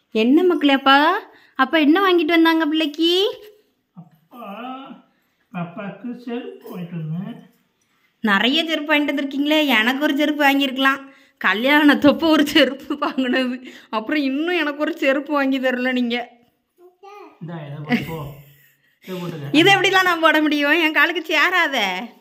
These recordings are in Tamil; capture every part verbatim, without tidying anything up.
என்ன மக்களேப்பா? அப்பா என்ன வாங்கிட்டு வந்தாங்க பிள்ளைக்கு? அப்பா பாப்பாக்கு செருப்பு வாங்கிட்டு வந்தேன். நிறைய செருப்பு வாங்கிட்டு வந்திருக்கீங்களே. எனக்கு ஒரு செருப்பு வாங்கியிருக்கலாம். கல்யாணத்தப்போ ஒரு செருப்பு வாங்கினது, அப்புறம் இன்னும் எனக்கு ஒரு செருப்பு வாங்கி தரல நீங்கள். இதை எப்படிலாம் நான் போட முடியும்? என் காலுக்கு சேராத.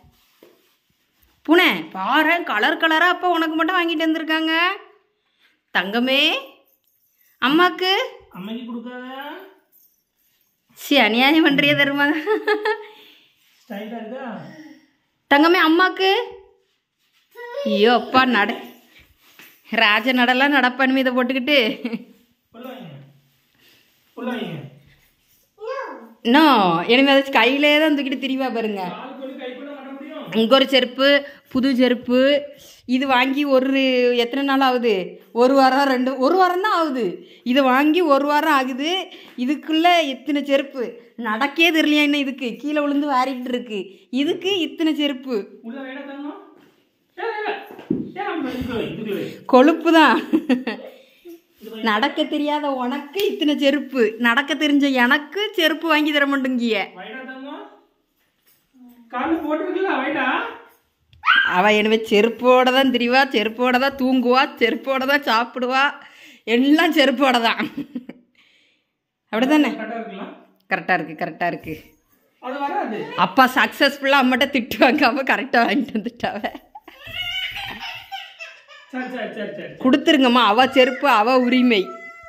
பூனை பாரு, கலர் கலராக அப்போ உனக்கு மட்டும் வாங்கிட்டு வந்திருக்காங்க. தங்கமே, அம்மாக்கு அம்மைக்கு கொடுக்காத. சரி, அநியாயம் பண்ணுறிய தருமா? தங்கமே, அம்மாக்கு. ஐயோ அப்பா, நட ராஜ நடலாம் நடப்பான்னு இதை போட்டுக்கிட்டு. இன்னும் இனிமே ஏதாச்சும் கையிலே தான் தூக்கிட்டு திரிவா பாருங்க. இங்கே ஒரு செருப்பு, புது செருப்பு. இது வாங்கி ஒரு எத்தனை நாள் ஆகுது? ஒரு வாரம், ரெண்டு ஒரு வாரம் தான் ஆகுது. இதை வாங்கி ஒரு வாரம் ஆகுது. இதுக்குள்ளே இத்தனை செருப்பு. நடக்கே தெரியலையா என்ன? இதுக்கு கீழே விழுந்து வாரிட்டு இருக்கு. இதுக்கு இத்தனை செருப்பு. கொழுப்பு தான். நடக்க தெரியாத உனக்கு இத்தனை செருப்பு, நடக்க தெரிஞ்ச எனக்கு செருப்பு வாங்கி தர மாட்டேங்கிய. அவ எனவே செருப்போட தான் திரிவா, செருப்போட தான் தூங்குவா, செருப்போட தான் சாப்பிடுவா, எல்லாம் செருப்போட தான். அப்படிதானே? கரெக்டா இருக்கு, கரெக்டா இருக்கு. அப்பா சக்சஸ்ஃபுல்லா அம்மாட்ட திட்டுவாங்க, அவ கரெக்டா வாங்கிட்டு வந்துட்டாவ. கொடுத்துருங்கம்மா, அவ செருப்பு அவ உரிமை.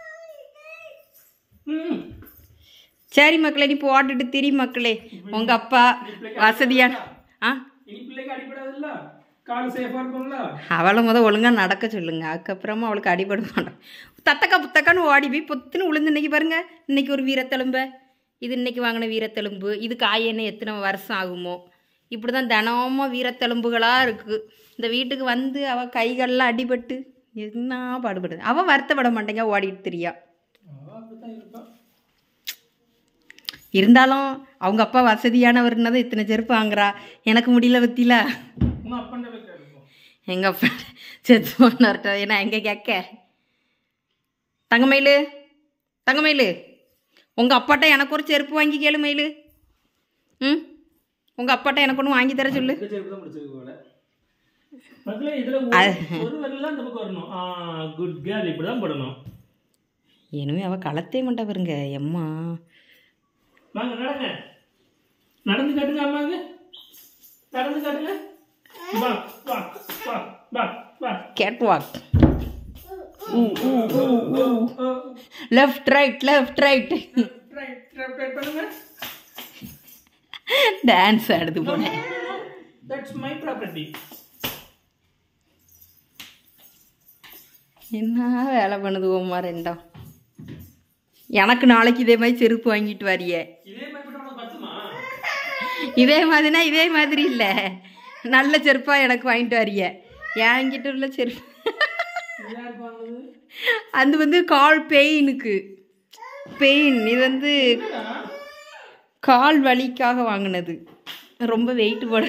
சரி மக்களே, நீ போட்டுட்டு திரி மக்களே. உங்க அப்பா வசதியான ஆ அவளை முத ஒழுங்கா நடக்க சொல்லுங்க, அதுக்கப்புறமா அவளுக்கு அடிபட மாட்டான். தத்தக்கா புத்தக்கான்னு ஓடி போய் பொத்துன்னு உளுந்து. இன்னைக்கு பாருங்க, இன்னைக்கு ஒரு வீரத்தெலும்பு. இது இன்னைக்கு வாங்கின வீரத்தெலும்பு. இது காய என்ன எத்தனை வருஷம் ஆகுமோ? இப்படி தான் தினமும் வீரத்தெலும்புகளாக இருக்குது. இந்த வீட்டுக்கு வந்து அவள் கைகள்லாம் அடிபட்டு என்ன பாடுபடுது. அவள் வருத்தப்பட மாட்டேங்க, ஓடிட்டு தெரியா. இருந்தாலும் அவங்க அப்பா வசதியானவர்னா தான் இத்தனை செருப்பு வாங்குறா. எனக்கு முடியல பத்தியில. எங்கள் அப்பா செத்து போனார்ட்ட ஏன்னா எங்கே கேட்க. தங்கமயிலு, தங்கமயிலு, உங்கள் அப்பாட்ட எனக்கு ஒரு செருப்பு வாங்கி கேளு மயிலு. ம், உங்கள் அப்பாட்ட எனக்கு ஒன்று வாங்கி தர சொல்லு. இனிமே அவ களத்தே மாட்டா பாருங்க. எம்மா நடந்து காட்டுங்க அம்மாங்க, நடந்து காட்டுங்க. Cat walk. Left right, left right. Dance ஆடுது போனேன். That's my property. என்ன வேலை பண்ணுது ஓமா ரெண்டாம். எனக்கு நாளைக்கு இதே மாதிரி செருப்பு வாங்கிட்டு வரிய. இதே மாதிரினா இதே மாதிரி இல்லை, நல்ல செருப்பா எனக்கு வாங்கிட்டு வரிய. என்கிட்ட உள்ள செருப்பு அது வந்து கால் பெயினுக்கு. பெயின் இது வந்து கால் வலிக்காக வாங்கினது. ரொம்ப வெயிட் போட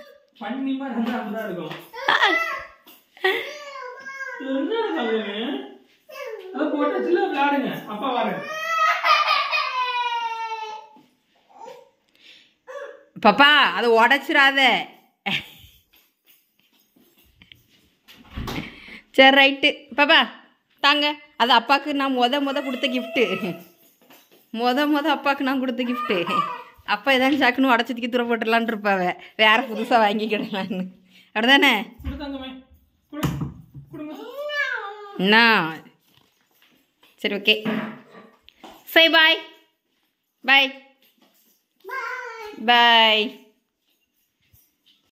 பாப்பா, அதை உடச்சிடாத. சரி ரைட்டு பாப்பா தாங்க. அது அப்பாவுக்கு நான் மொத மொத கொடுத்த கிஃப்ட்டு. மொத மொத அப்பாவுக்கு நான் கொடுத்த கிஃப்ட்டு. அப்பா ஏதாவது சாக்குன்னு உடச்சதுக்கு தூர போட்டுடலான் இருப்பாவ, வேற புதுசாக வாங்கிக்கிடலான்னு. அப்படிதானே? என்ன சரி, ஓகே. சரி, பாய் பாய் பாய்.